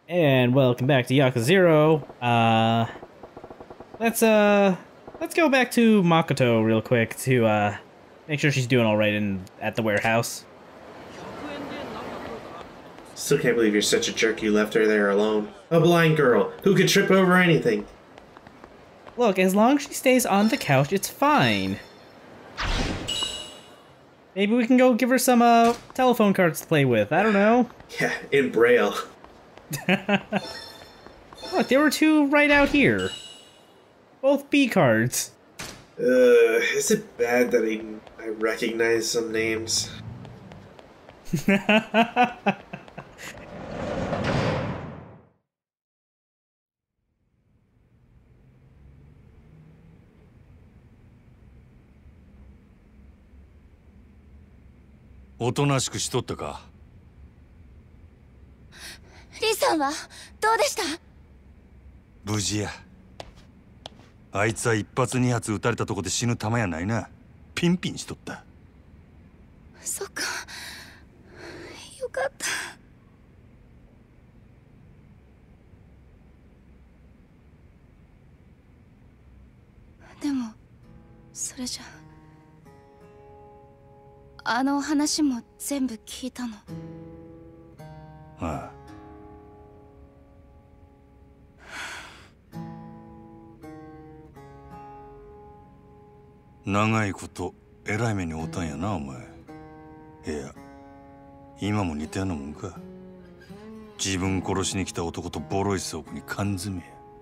And welcome back to Yakuza 0. Let's go back to Makoto real quick to make sure she's doing all right at the warehouse. Still can't believe you're such a jerk you left her there alone. A blind girl who could trip over anything. Look, as long as she stays on the couch, it's fine. Maybe we can go give her some telephone cards to play with. I don't know. Yeah, in Braille. Look, there were two right out here. Both B cards. Is it bad that I recognize some names? おとなしくしとったか。 リさんはどうでした？ 無事や。あいつは一発二発撃たれたとこで死ぬ玉やないな。ピンピンしとった。 そっか。よかった。でもそれじゃあの話も全部聞いたの。 ああ。長いことえらい目に遭うたんやなお前。いや今も似たようなもんか。自分殺しに来た男とボロい倉庫に缶詰や。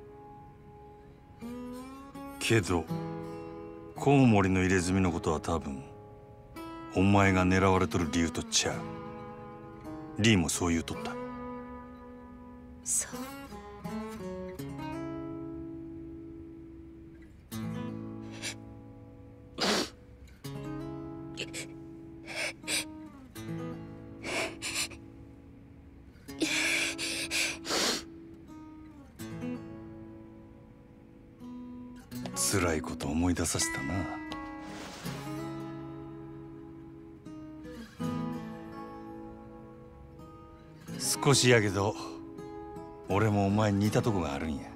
けどコウモリの入れ墨のことは多分お前が狙われとる理由とちゃう。リーもそう言うとった。 そう。 辛いこと思い出させたな。少しやけど俺もお前に似たとこがあるんや。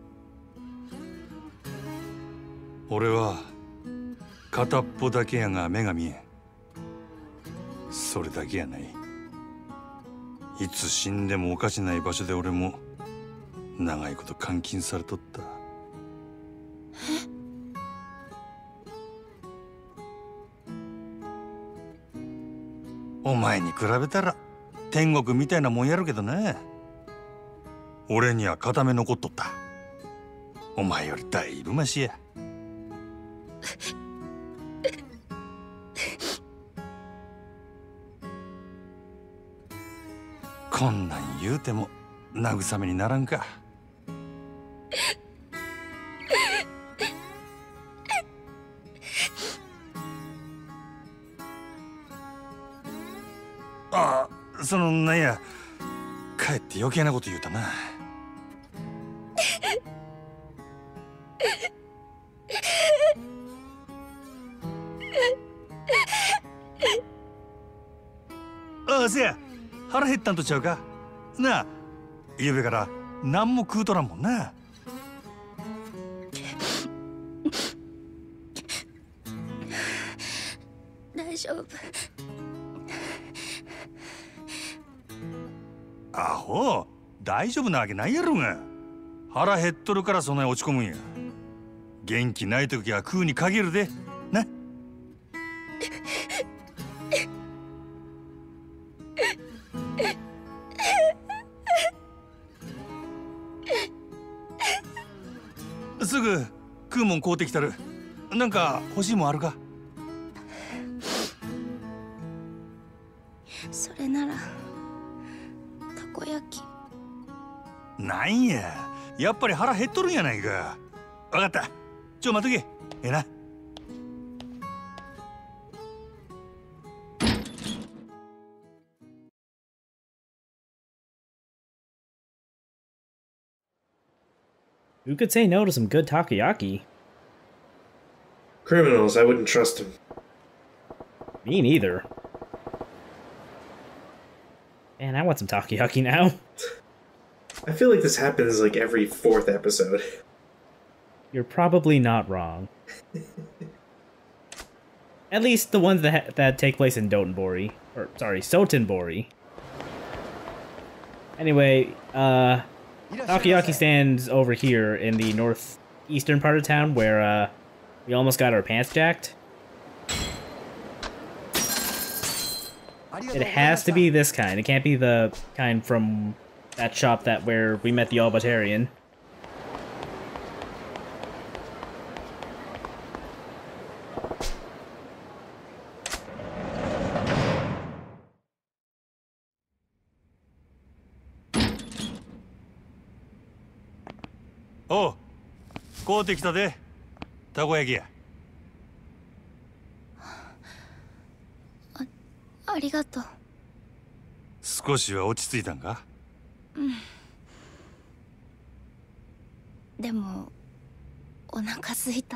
俺は片っぽだけやが目が見えん。それだけやない。いつ死んでもおかしない場所で俺も長いこと監禁されとった。お前に比べたら天国みたいなもんやるけどな。俺には片目残っとった。お前よりだいぶマシや。こんなん言うても慰めにならんか。ああ、なんや、かえって余計なこと言うたな。ああ、せや、腹減ったんとちゃうか。なあ、ゆうべから何も食うとらんもんな。 大丈夫。 アホ、大丈夫なわけないやろが。腹減っとるからそんなに落ち込むんや。元気ない時は食うに限るでな。すぐ食うもん買うてきたる。なんか欲しいもんあるか？ それならたこ焼き。 なんや、やっぱり腹減っとるんやないか。わかった、待っとけ。ええな。 Who could say no to some good takoyaki? Criminals, I wouldn't trust them. Me neither. Man, I want some takoyaki now. I feel like this happens like every 4th episode. You're probably not wrong. At least the ones that take place in Dotonbori. Or, sorry, Sotenbori. Anyway, Takoyaki stands over here in the northeastern part of town where, we almost got our pants jacked. It has to be this kind. It can't be the kind from that shop where we met the Albatarian. Oh, 買うてきたで。たこ焼きや。 ありがとう。 少しは落ち着いたんか？ でもお腹すいた。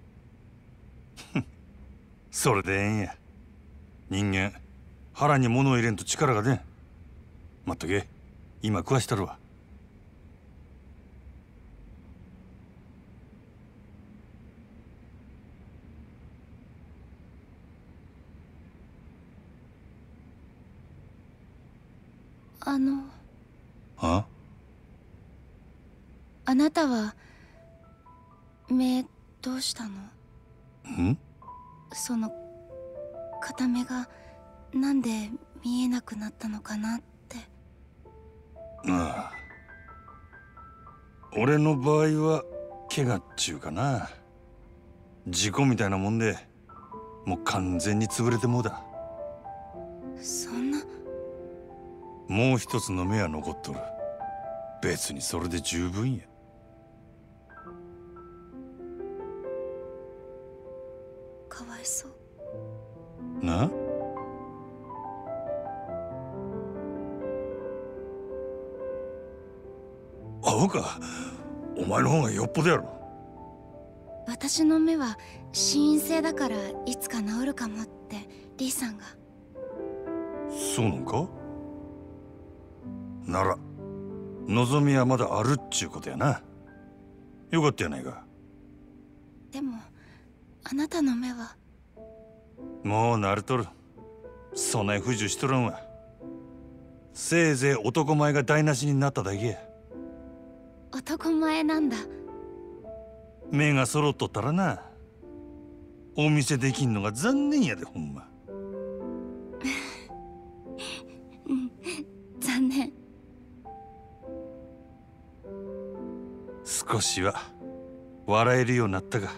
それでええんや。人間腹に物を入れんと力が出ん。待っとけ。今食わしたるわ。あ？ あなたは目どうしたの？ ん？ その片目がなんで見えなくなったのかなって。 ああ。俺の場合は怪我っちゅうかな。事故みたいなもんでもう完全に潰れてもうだ。 そんな。 もう一つの目は残っとる。別にそれで十分や。 かわいそう。 な？アホか。お前の方がよっぽどやろ。 私の目は心因性だからいつか治るかもってリーさんが。 そうなんか？なら望みはまだあるっちゅうことやな。よかったやないか。 でもあなたの目は。 もう慣れとる。そない不自由しとらんわ。せいぜい男前が台無しになっただけや。 男前なんだ。 目が揃っとったらな。お見せできんのが残念やで、ほんま。 残念。 少しは笑えるようになったか。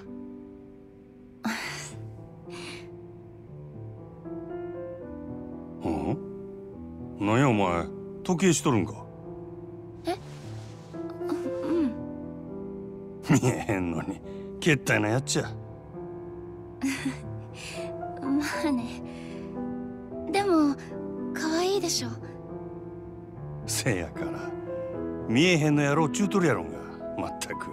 うん？なんやお前、時計しとるんか？ え？うん。 見えへんのに、けったいなやっちゃ。 まあね。でも可愛いでしょ。 せやから見えへんのやろうちゅうとるやろんが。まったく。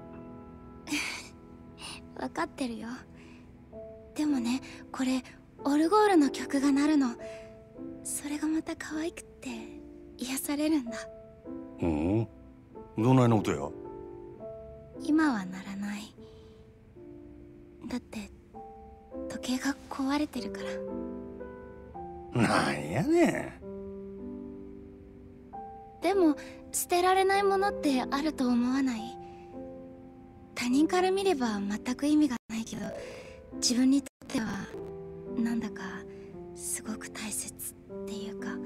分かってるよ。でもね、これオルゴールの曲が鳴るの。それがまた可愛くって癒されるんだ。 うん？どないな音や？ 今は鳴らない。だって時計が壊れてるから。 なんやねん。 でも捨てられないものってあると思わない？他人から見れば全く意味がないけど、自分にとってはなんだかすごく大切っていうか。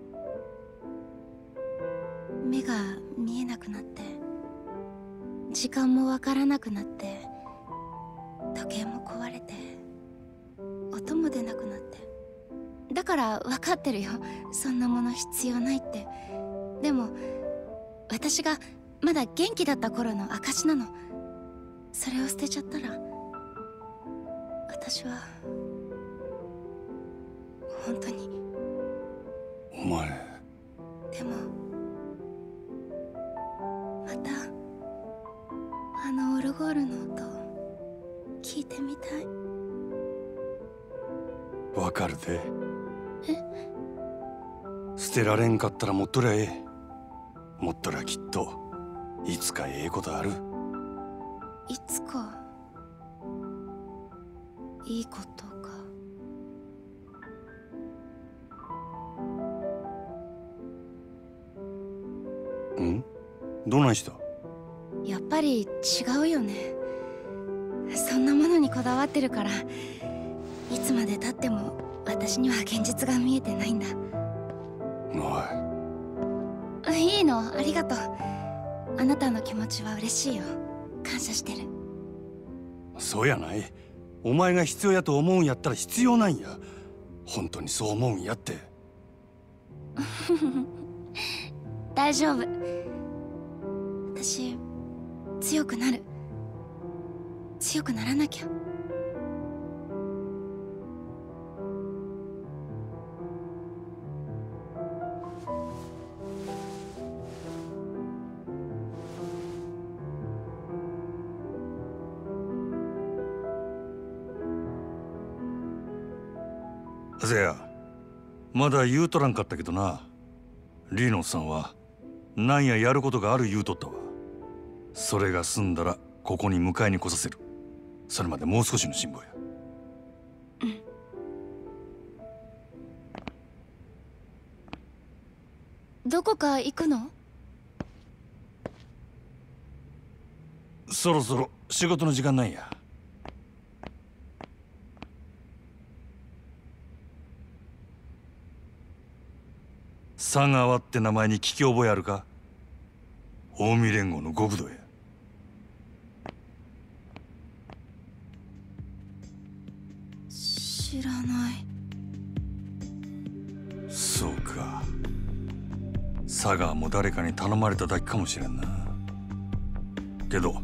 目が見えなくなって時間もわからなくなって時計も壊れて音も出なくなって。だから分かってるよ、そんなもの必要ないって。でも私がまだ元気だった頃の証なの。それを捨てちゃったら私は本当に。 お前。 でもまたあのオルゴールの音聞いてみたい。 わかるで。 え？ 捨てられんかったら持っとりゃええ。 持ったらきっといつかええことある。 いつかいいことか。 ん？どないした？ やっぱり違うよね。そんなものにこだわってるから、いつまで経っても私には現実が見えてないんだ。 おい。 いいの、ありがとう。あなたの気持ちは嬉しいよ。感謝してる。 そうやない。お前が必要やと思うんやったら必要なんや。本当にそう思うんやって。 大丈夫。私強くなる。強くならなきゃ。 せや、まだ言うとらんかったけどな。リーノさんはなんややることがある言うとったわ。それが済んだらここに迎えに来させる。それまでもう少しの辛抱や。 どこか行くの？ そろそろ仕事の時間なんや。佐川って名前に聞き覚えあるか？近江連合の極道や。 知らない。 そうか。佐川も誰かに頼まれただけかもしれんな。けど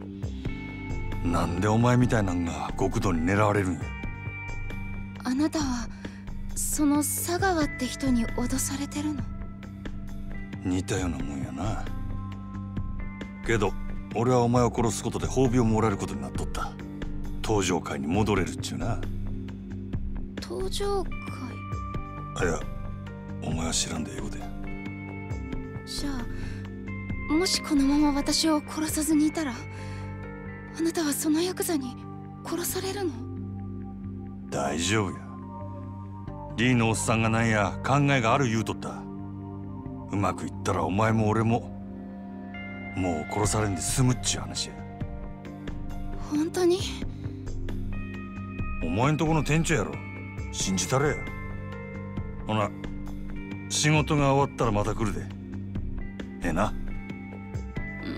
なんでお前みたいなんが極道に狙われるんや？ あなたはその佐川って人に脅されてるの？ 似たようなもんやな。けど俺はお前を殺すことで褒美をもらえることになっとった。登場会に戻れるっちゅうな。 登場会？ あ、いや、お前は知らんで英語で。 じゃあもしこのまま私を殺さずにいたら、あなたはそのヤクザに殺されるの？ 大丈夫や。リーのおっさんがなんや考えがある言うとった。うまくいったらお前も俺ももう殺されんで済むっちゅう話や。 本当に？ お前んとこの店長やろ。信じたれや。ほな、仕事が終わったらまた来るで。ええな。 うん。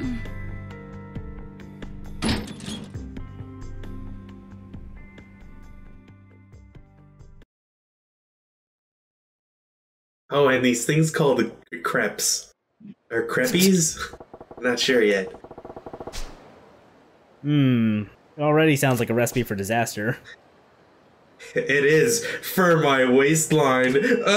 Oh, and these things called crepes. Or crepes? Not sure yet. Already sounds like a recipe for disaster. It is for my waistline.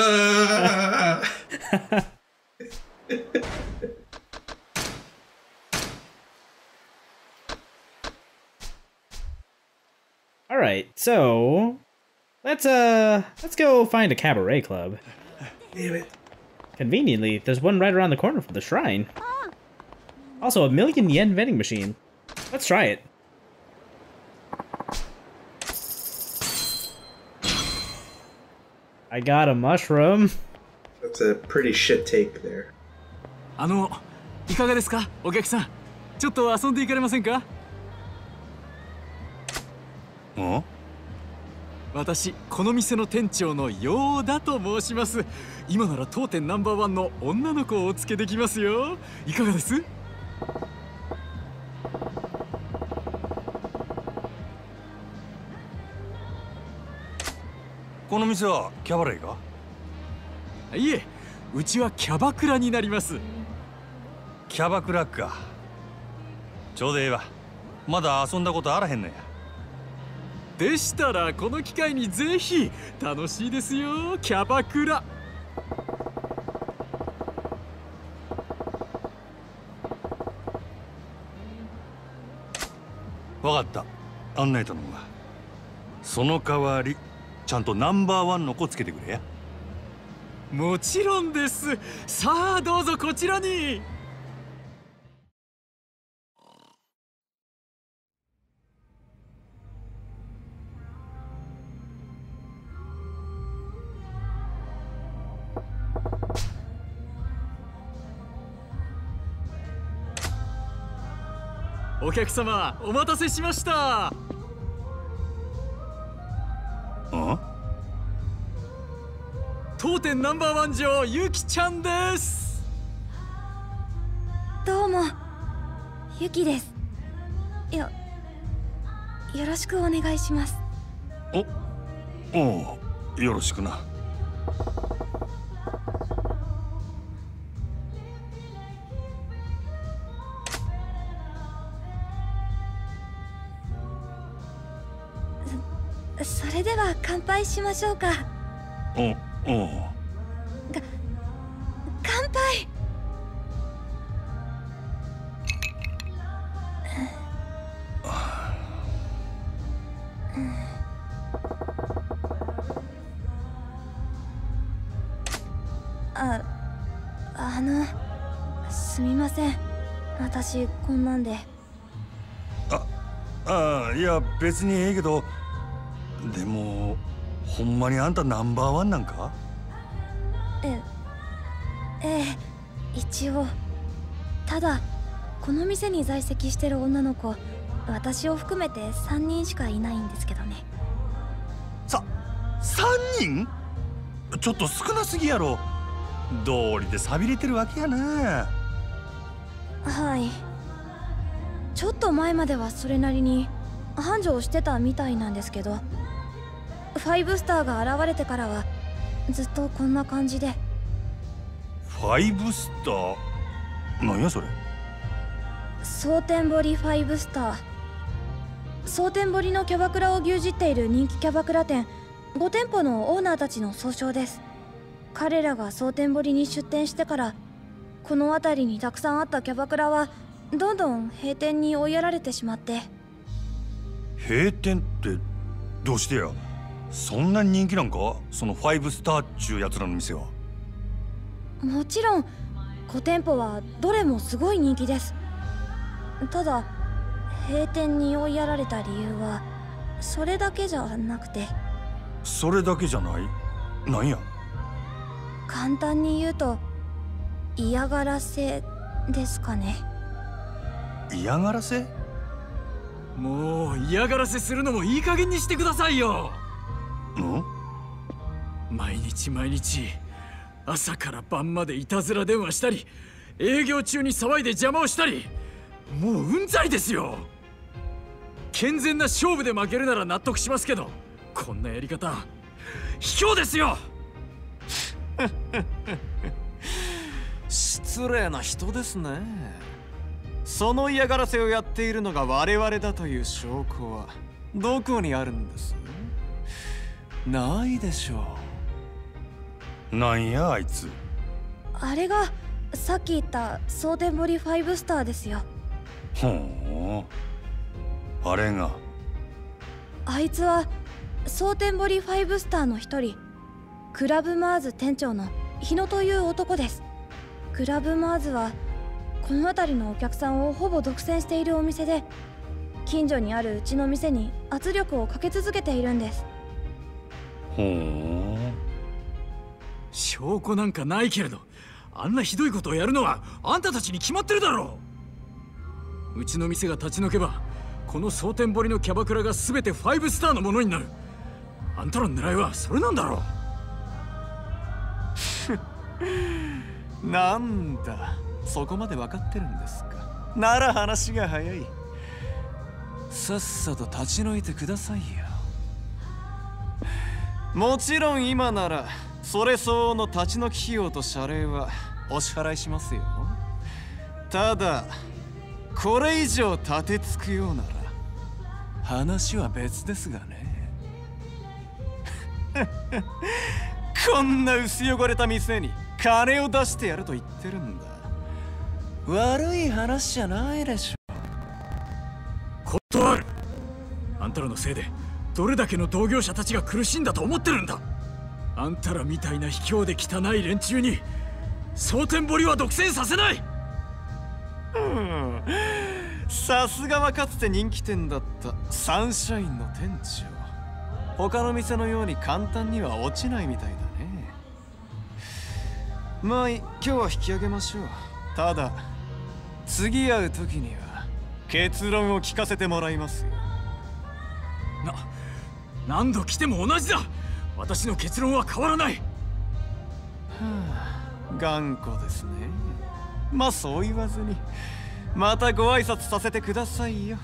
All right, so let's go find a cabaret club. Damn it. Conveniently, there's one right around the corner from the shrine. Also, a 1,000,000 yen vending machine. Let's try it. I got a mushroom. That's a pretty shit take there. いかがですか、お客さん。ちょっと遊んでいかれませんか？ ん？ 私、この店の店長のヨーダと申します。今なら当店ナンバーワンの女の子をお付けできますよ。いかがです？ この店はキャバレーか？ いえ、うちはキャバクラになります。 キャバクラか。ちょうどええわ。まだ遊んだことあらへんのや。 でしたらこの機会にぜひ。楽しいですよ、キャバクラ。 わかった。案内頼むわ。その代わりちゃんとナンバーワンの子つけてくれや。 もちろんです。さあどうぞこちらに。お客様お待たせしました。当店ナンバーワン女ゆきちゃんです。 どうもゆきです。よろしくお願いします。 おう、よろしくな。 それでは乾杯しましょうか。 おう。 乾杯。すみません。私こんなんで。 いや別にええけど、でもほんまにあんたナンバーワンなんか？ ええ、一応。ただこの店に在籍してる女の子、私を含めて3人しかいないんですけどね。 3人？ちょっと少なすぎやろ。道理で寂れてるわけやな。 はい。ちょっと前まではそれなりに繁盛してたみたいなんですけど、5スターが現れてからはずっとこんな感じで。 5スター？なんやそれ。 蒼天堀5スター。蒼天堀のキャバクラを牛耳っている人気キャバクラ店5店舗のオーナーたちの総称です。彼らが蒼天堀に出店してから、この辺りにたくさんあったキャバクラはどんどん閉店に追いやられてしまって。 閉店ってどうしてや？そんなに人気なんか、その5スターっちゅうやつらの店は。 もちろん5店舗はどれもすごい人気です。ただ閉店に追いやられた理由はそれだけじゃなくて。 それだけじゃない？なんや？ 簡単に言うと嫌がらせですかね。 嫌がらせ？ もう嫌がらせするのもいい加減にしてくださいよ。毎日朝から晩までいたずら電話したり、営業中に騒いで邪魔をしたり、もううんざりですよ。健全な勝負で負けるなら納得しますけど、こんなやり方卑怯ですよ。 失礼な人ですね。その嫌がらせをやっているのが我々だという証拠はどこにあるんです？ないでしょう。なんやあいつ。 あれがさっき言った蒼天堀5スターですよ。 ほう、あれが。 あいつは蒼天堀5スターの一人、クラブマーズ店長の日野という男です。クラブマーズはこの辺りのお客さんをほぼ独占しているお店で、近所にあるうちの店に圧力をかけ続けているんです。 ほう。 証拠なんかないけれど、あんなひどいことをやるのはあんたたちに決まってるだろう。うちの店が立ち退けば、この蒼天堀のキャバクラが全て5スターのものになる。あんたらの狙いはそれなんだろう。なんだ、そこまで分かってるんですか。なら話が早い。さっさと立ち退いてくださいよ。もちろん今ならそれ相応の立ち退き費用と謝礼はお支払いしますよ。ただこれ以上立てつくようなら話は別ですがね。こんな薄汚れた店に金を出してやると言ってるんだ。悪い話じゃないでしょ。 断る。あんたらのせいでどれだけの同業者たちが苦しんだと思ってるんだ。 あんたらみたいな卑怯で汚い連中に蒼天堀は独占させない。 さすがはかつて人気店だったサンシャインの店長。他の店のように簡単には落ちないみたいだね。まあ今日は引き上げましょう。ただ次会う時には結論を聞かせてもらいますよ。 何度来ても同じだ。私の結論は変わらない。 頑固ですね。まあそう言わずにまたご挨拶させてくださいよ。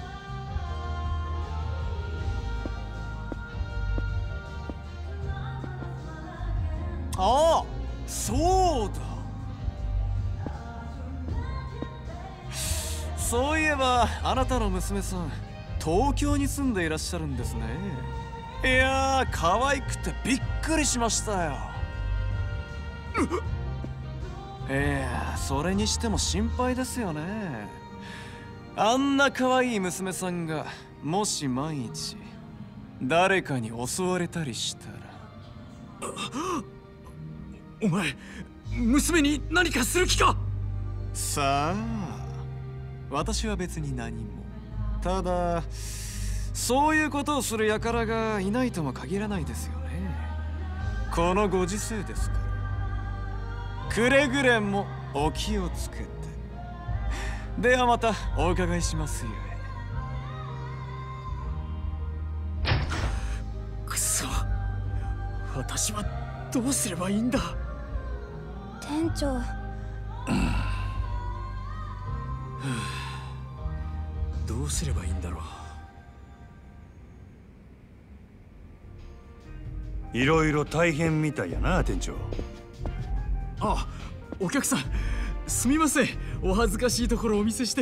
ああ、そうだ。そういえばあなたの娘さん東京に住んでいらっしゃるんですね。いやー、可愛くてびっくりしましたよ。それにしても心配ですよね。あんな可愛い娘さんがもし万一誰かに襲われたりしたら。 お前、娘に何かする気か。 さあ、私は別に何も。ただそういうことをする輩がいないとも限らないですよね。このご時世ですから。くれぐれもお気をつけて。ではまたお伺いしますよ。 くそ、私はどうすればいいんだ。 店長。 どうすればいいんだろう。いろいろ大変みたいやな、店長。 あ、お客さん、すみません。お恥ずかしいところをお見せして。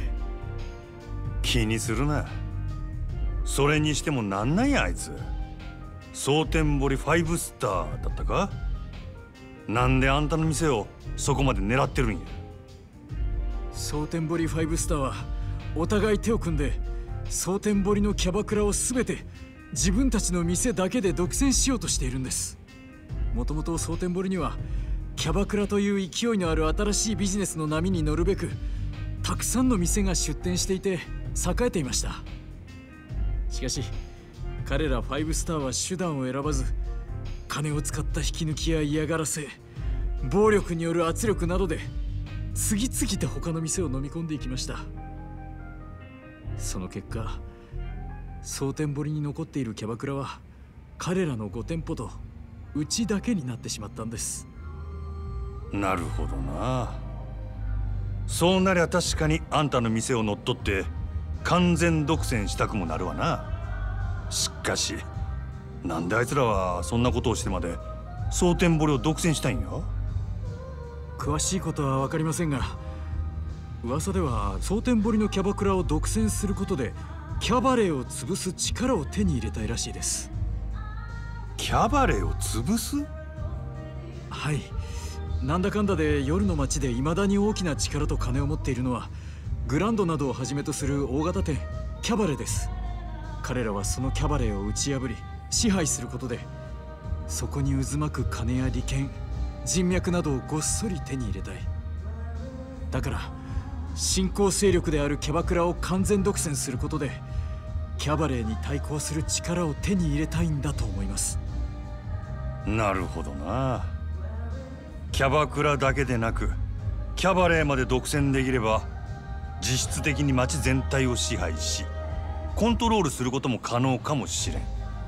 気にするな。それにしてもなんなんやあいつ。蒼天堀5スターだったか。なんであんたの店をそこまで狙ってるんや。 蒼天堀5スターはお互い手を組んで蒼天堀のキャバクラを全て自分たちの店だけで独占しようとしているんです。もともと蒼天堀にはキャバクラという勢いのある新しいビジネスの波に乗るべくたくさんの店が出店していて栄えていました。しかし彼ら5スターは手段を選ばず、金を使った引き抜きや嫌がらせ、暴力による圧力などで次々と他の店を飲み込んでいきました。その結果、蒼天堀に残っているキャバクラは彼らの5店舗とうちだけになってしまったんです。 なるほどな。そうなりゃ確かにあんたの店を乗っ取って完全独占したくもなるわな。しかしなんであいつらはそんなことをしてまで蒼天堀を独占したいんや。 詳しいことは分かりませんが、噂では蒼天堀のキャバクラを独占することでキャバレーを潰す力を手に入れたいらしいです。 キャバレーを潰す？ はい。なんだかんだで夜の街で未だに大きな力と金を持っているのはグランドなどをはじめとする大型店キャバレーです。彼らはそのキャバレーを打ち破り支配することで、そこに渦巻く金や利権、人脈などをごっそり手に入れたい。だから新興勢力であるキャバクラを完全独占することでキャバレーに対抗する力を手に入れたいんだと思います。 なるほどな。キャバクラだけでなくキャバレーまで独占できれば実質的に街全体を支配しコントロールすることも可能かもしれん。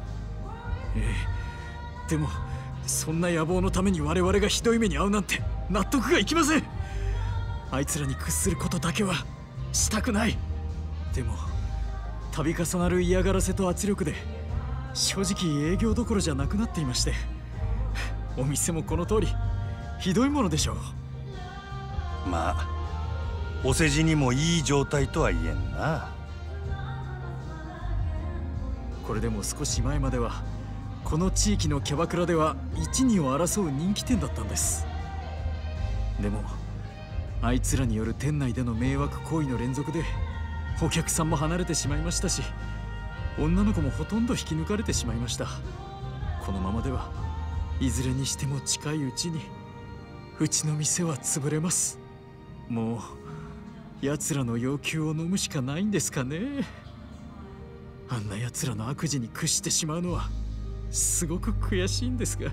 でもそんな野望のために我々がひどい目に遭うなんて納得がいきません。あいつらに屈することだけはしたくない。でも度重なる嫌がらせと圧力で正直営業どころじゃなくなっていまして、お店もこの通りひどいものでしょう。 まあお世辞にもいい状態とは言えんな。 これでも少し前まではこの地域のキャバクラでは一二を争う人気店だったんです。でもあいつらによる店内での迷惑行為の連続でお客さんも離れてしまいましたし、女の子もほとんど引き抜かれてしまいました。このままではいずれにしても近いうちにうちの店は潰れます。もう奴らの要求を飲むしかないんですかね。あんな奴らの悪事に屈してしまうのはすごく悔しいんですが。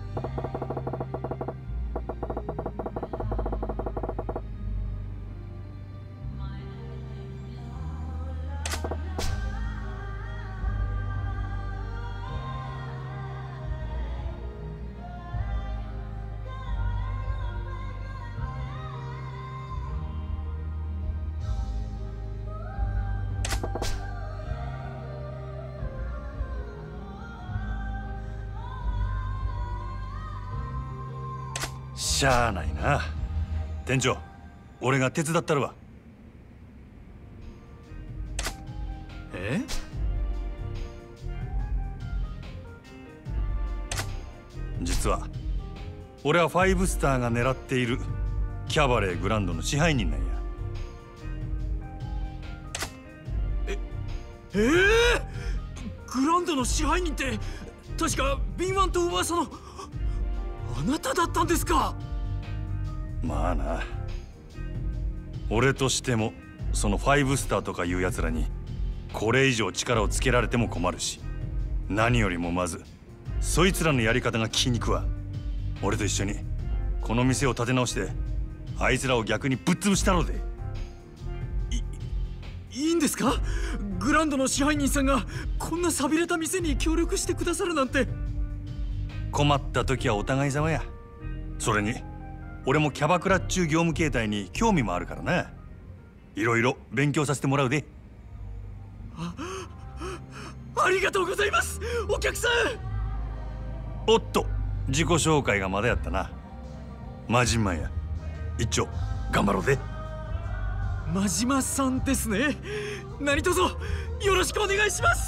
しゃあないな。店長、俺が手伝ったるわ。 え？ 実は俺はファイブスターが狙っているキャバレーグランドの支配人なんや。 グランドの支配人って確か敏腕と噂のあなただったんですか？ まあな。俺としてもそのファイブスターとかいうやつらにこれ以上力をつけられても困るし、何よりもまずそいつらのやり方が気に食わ。俺と一緒にこの店を立て直してあいつらを逆にぶっ潰したろうで。 いいんですか？グランドの支配人さんがこんな寂れた店に協力してくださるなんて。 困った時はお互い様や。それに俺もキャバクラっちゅう業務形態に興味もあるからな。いろいろ勉強させてもらうで。 ありがとうございます、お客さん。 おっと、自己紹介がまだやったな。マジンマンや。一丁頑張ろうぜ。 真島さんですね。何卒よろしくお願いします。